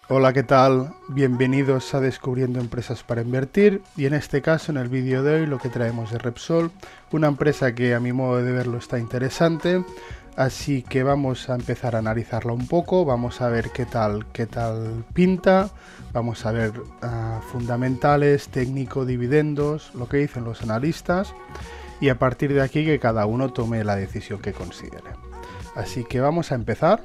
Hola, ¿qué tal? Bienvenidos a Descubriendo Empresas para Invertir, y en este caso, en el vídeo de hoy, lo que traemos es Repsol, una empresa que a mi modo de verlo está interesante, así que vamos a empezar a analizarla un poco, vamos a ver qué tal pinta, vamos a ver fundamentales, técnico, dividendos, lo que dicen los analistas, y a partir de aquí que cada uno tome la decisión que considere. Así que vamos a empezar.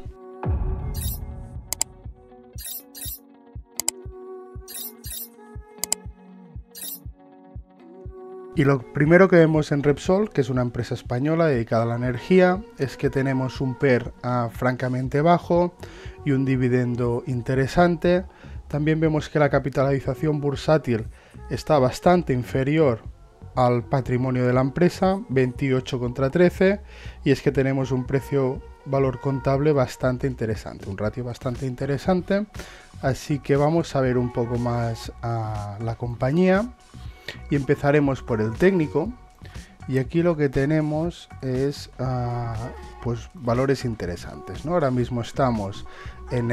Y lo primero que vemos en Repsol, que es una empresa española dedicada a la energía, es que tenemos un PER francamente bajo y un dividendo interesante. También vemos que la capitalización bursátil está bastante inferior al patrimonio de la empresa, 28 contra 13, y es que tenemos un precio-valor contable bastante interesante, un ratio bastante interesante. Así que vamos a ver un poco más a la compañía. Y empezaremos por el técnico, y aquí lo que tenemos es pues valores interesantes, ¿no? Ahora mismo estamos en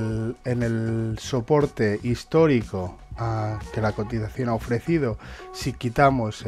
el soporte histórico que la cotización ha ofrecido si quitamos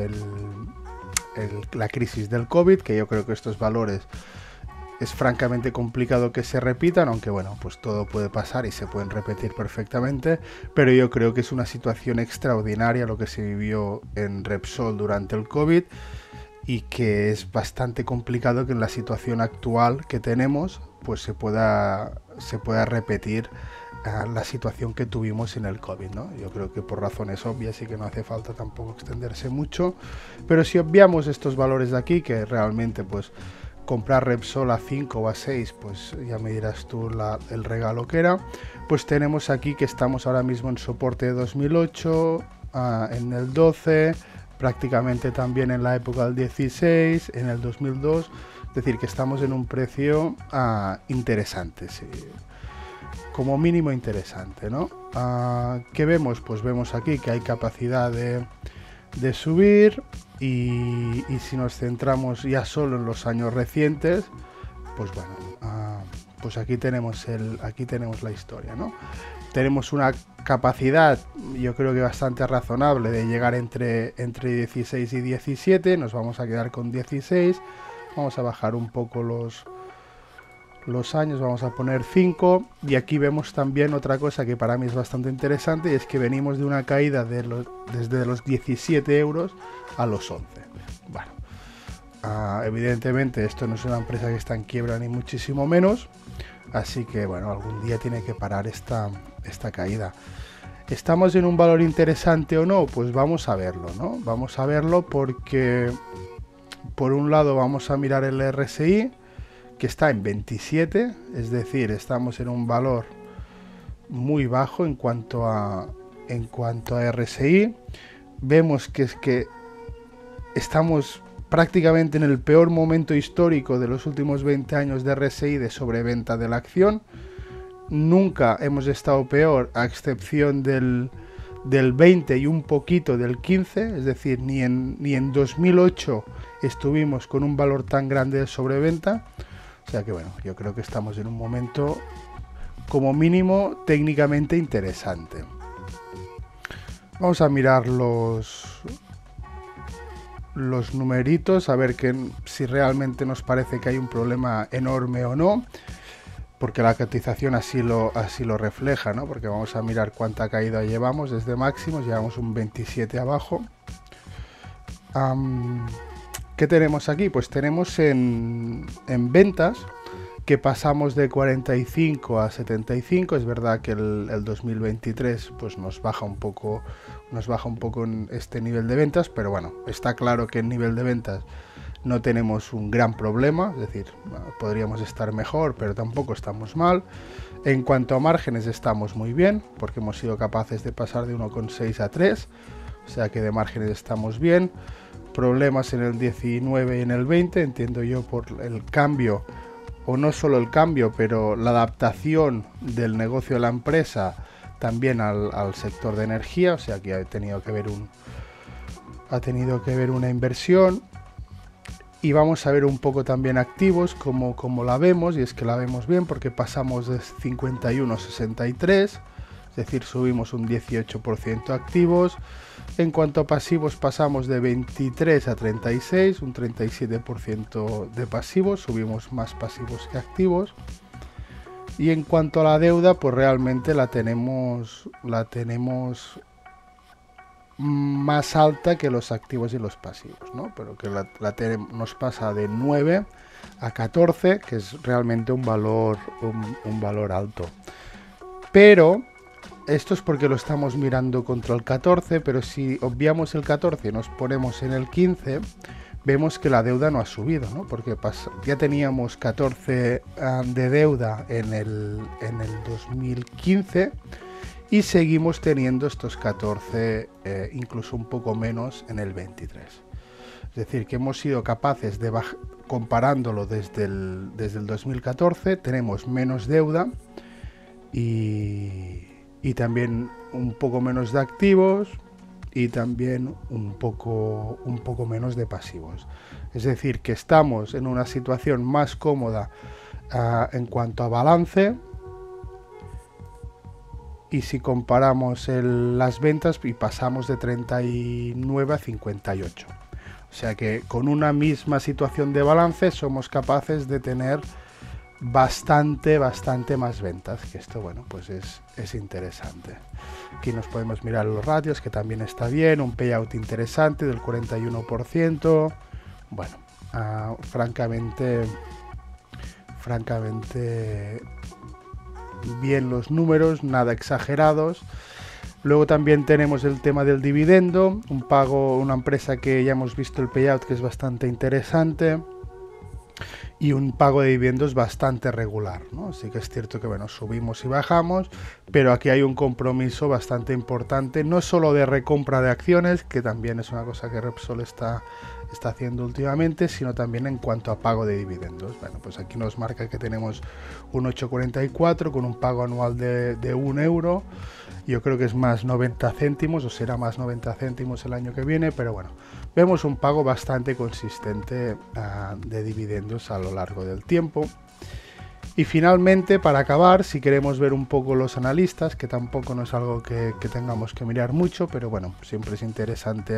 la crisis del COVID, que yo creo que estos valores es francamente complicado que se repitan, aunque bueno, pues todo puede pasar y se pueden repetir perfectamente, pero yo creo que es una situación extraordinaria lo que se vivió en Repsol durante el COVID, y que es bastante complicado que en la situación actual que tenemos pues se pueda repetir la situación que tuvimos en el COVID, ¿no? Yo creo que por razones obvias y que no hace falta tampoco extenderse mucho, pero si obviamos estos valores de aquí, que realmente pues comprar Repsol a 5 o a 6, pues ya me dirás tú el regalo que era. Pues tenemos aquí que estamos ahora mismo en soporte de 2008, en el 12, prácticamente también en la época del 16, en el 2002, es decir, que estamos en un precio interesante, sí, como mínimo interesante, ¿no? ¿Qué vemos? Pues vemos aquí que hay capacidad de subir, y si nos centramos ya solo en los años recientes, pues bueno, pues aquí tenemos la historia, ¿no? Tenemos una capacidad, yo creo que bastante razonable, de llegar entre 16 y 17, nos vamos a quedar con 16, vamos a bajar un poco los años, vamos a poner 5, y aquí vemos también otra cosa que para mí es bastante interesante, y es que venimos de una caída desde los 17 euros a los 11. Bueno, evidentemente esto no es una empresa que está en quiebra ni muchísimo menos, así que bueno, algún día tiene que parar esta caída. ¿Estamos en un valor interesante o no? Pues vamos a verlo, ¿no? Vamos a verlo porque por un lado vamos a mirar el RSI, que está en 27, es decir, estamos en un valor muy bajo en cuanto a RSI. Vemos que estamos prácticamente en el peor momento histórico de los últimos 20 años de RSI de sobreventa de la acción. Nunca hemos estado peor, a excepción del 20 y un poquito del 15, es decir, ni en 2008 estuvimos con un valor tan grande de sobreventa. O sea que bueno, yo creo que estamos en un momento como mínimo técnicamente interesante. Vamos a mirar los numeritos, a ver si realmente nos parece que hay un problema enorme o no, porque la cotización así lo refleja, ¿no? Porque vamos a mirar cuánta caída llevamos desde máximos, llevamos un 27 abajo. ¿Qué tenemos aquí? Pues tenemos en ventas que pasamos de 45 a 75. Es verdad que el 2023 pues nos baja un poco en este nivel de ventas, pero bueno, está claro que en nivel de ventas no tenemos un gran problema, es decir, podríamos estar mejor, pero tampoco estamos mal. En cuanto a márgenes estamos muy bien, porque hemos sido capaces de pasar de 1,6 a 3, o sea que de márgenes estamos bien. Problemas en el 19 y en el 20, entiendo yo, por el cambio, o no solo el cambio, pero la adaptación del negocio de la empresa también al sector de energía, o sea que ha tenido que ver una inversión. Y vamos a ver un poco también activos, como la vemos, y es que la vemos bien porque pasamos de 51 a 63, es decir, subimos un 18% activos. En cuanto a pasivos, pasamos de 23 a 36, un 37% de pasivos, subimos más pasivos que activos. Y en cuanto a la deuda, pues realmente la tenemos más alta que los activos y los pasivos, ¿no? Pero que nos pasa de 9 a 14, que es realmente un valor alto. Pero esto es porque lo estamos mirando contra el 14, pero si obviamos el 14 y nos ponemos en el 15, vemos que la deuda no ha subido, ¿no? Porque ya teníamos 14 de deuda en el 2015 y seguimos teniendo estos 14, incluso un poco menos en el 23. Es decir, que hemos sido capaces de comparándolo desde el 2014, tenemos menos deuda y también un poco menos de activos y también un poco menos de pasivos. Es decir, que estamos en una situación más cómoda en cuanto a balance. Y si comparamos las ventas y pasamos de 39 a 58. O sea que con una misma situación de balance somos capaces de tener bastante más ventas, que esto, bueno, pues es interesante. Aquí nos podemos mirar los ratios, que también está bien, un payout interesante del 41%. Bueno, francamente bien los números, nada exagerados. Luego también tenemos el tema del dividendo, una empresa que ya hemos visto el payout, que es bastante interesante, y un pago de dividendos bastante regular, ¿no? Sí que es cierto que, bueno, subimos y bajamos, pero aquí hay un compromiso bastante importante, no solo de recompra de acciones, que también es una cosa que Repsol está haciendo últimamente, sino también en cuanto a pago de dividendos. Bueno, pues aquí nos marca que tenemos un 8,44 con un pago anual de 1 euro. Yo creo que es más 90 céntimos o será más 90 céntimos el año que viene, pero bueno, vemos un pago bastante consistente de dividendos a lo largo del tiempo. Y finalmente, para acabar, si queremos ver un poco los analistas, que tampoco no es algo que tengamos que mirar mucho, pero bueno, siempre es interesante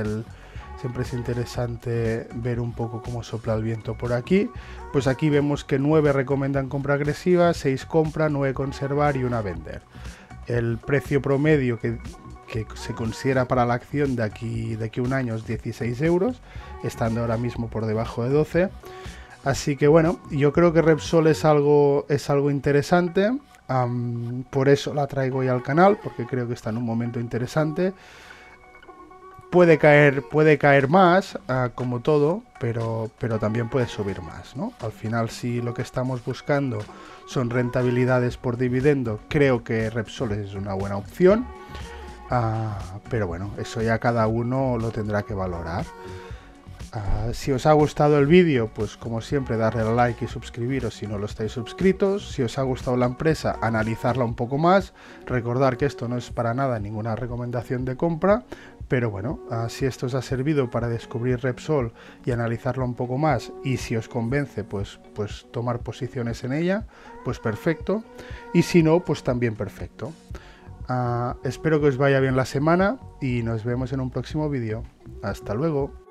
ver un poco cómo sopla el viento por aquí. Pues aquí vemos que 9 recomiendan compra agresiva, 6 compra, 9 conservar y 1 vender. El precio promedio que se considera para la acción de aquí a un año es 16 euros, estando ahora mismo por debajo de 12. Así que bueno, yo creo que Repsol es algo interesante, por eso la traigo hoy al canal, porque creo que está en un momento interesante. Puede caer más, como todo, pero también puede subir más, ¿no? Al final, si lo que estamos buscando son rentabilidades por dividendo, creo que Repsol es una buena opción. Pero bueno, eso ya cada uno lo tendrá que valorar. Si os ha gustado el vídeo, pues como siempre, darle al like y suscribiros si no lo estáis suscritos. Si os ha gustado la empresa, analizarla un poco más. Recordar que esto no es para nada ninguna recomendación de compra, pero bueno, si esto os ha servido para descubrir Repsol y analizarla un poco más, y si os convence, pues tomar posiciones en ella, pues perfecto. Y si no, pues también perfecto. Espero que os vaya bien la semana y nos vemos en un próximo vídeo. Hasta luego.